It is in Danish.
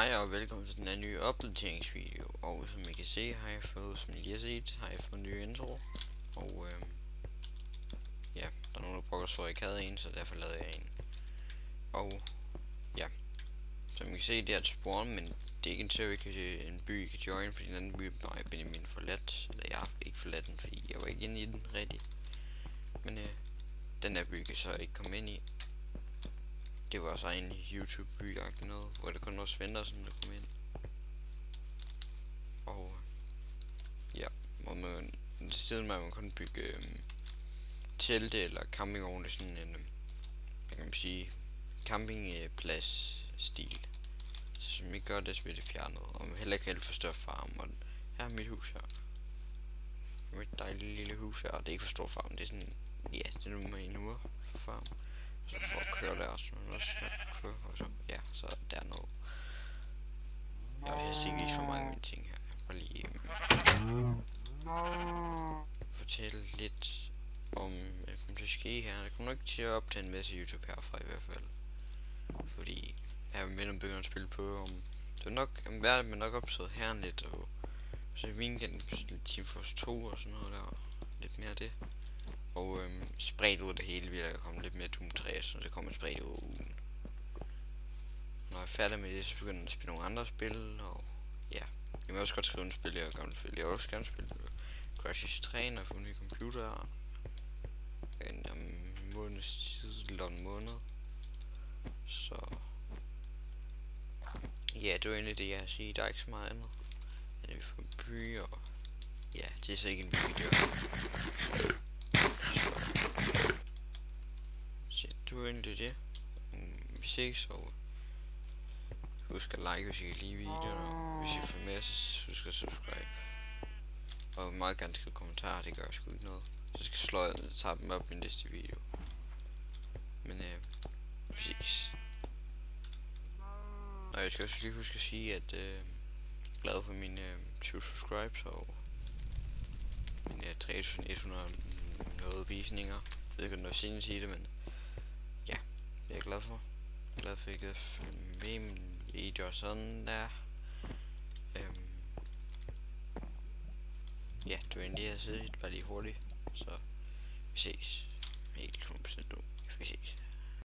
Hej og velkommen til den her nye opdateringsvideo. Og som I kan se, har jeg fået, som I lige har set, har jeg fået en ny intro. Og ja, der er nogen der brokker så jeg ikke havde en, så derfor lavede jeg en. Og ja, som I kan se, det er et spawn, men det er ikke en server, en by I kan join, fordi den anden by har Benjamin forladt. Eller jeg har ikke forladt den, fordi jeg var ikke inde i den rigtig. Men den her by kan så ikke komme ind i. Det var så en YouTube-by-agtig noget, hvor det kun var Svend, som der kom ind. Og ja, hvor man siden man kun bygge telte eller campingvogne, sådan en, hvad kan man sige, campingplads stil. Så som ikke gør det, så bliver det fjernet. Og man heller ikke helt for større farm. Og her er mit hus her. Mit dejlige lille hus her. Det er ikke for stor farm, det er sådan, ja, det er nu med en uge for farm. Så for at køre der, så man også køre, og så, ja, så der er noget. Jeg vil helst ikke vise for mange af mine ting her. Bare lige fortælle lidt om, hvad der kommer til at ske her. Der kommer nok til at optage en masse YouTube herfra i hvert fald. Fordi her vil med om begynder at spille på, om det er nok, om hverdag man nok optaget her lidt, og så i weekenden Team Force 2 og sådan noget der, lidt mere af det. Og spredt ud af det hele vil der komme lidt mere Doom 3, så det kommer spredt ud af ugen. Når jeg er færdig med det, så begynder jeg at spille nogle andre spil, og ja. Jeg vil også godt skrive en spil, jeg gerne spille. Jeg vil også gerne spille Crysis 3, når jeg får en ny computer. En måneds tid, eller en måned. Så ja, det var egentlig det, jeg har at sige. Der er ikke så meget andet. Men vi får en by, og ja, det er så ikke en video. Så det var egentlig det. Vi ses, og husk at like, hvis I kan lide videoen, og hvis I får mere, så husk at subscribe. Og meget gerne skrive kommentarer, det gør sgu ikke noget. Så skal slå jeg ned og tage dem op i næste video. Men vi ses. Og jeg skal også lige huske at sige, at jeg er glad for mine 20 subscribes og mine 3100 noget visninger. Jeg ved ikke, om det var siden at sige det, men ja, det er jeg glad for. Jeg er glad for, at jeg kan følge med i mine videoer sådan der. Ja, det var egentlig det, jeg havde set, bare lige hurtigt. Så vi ses. Helt 100% nu. Vi ses.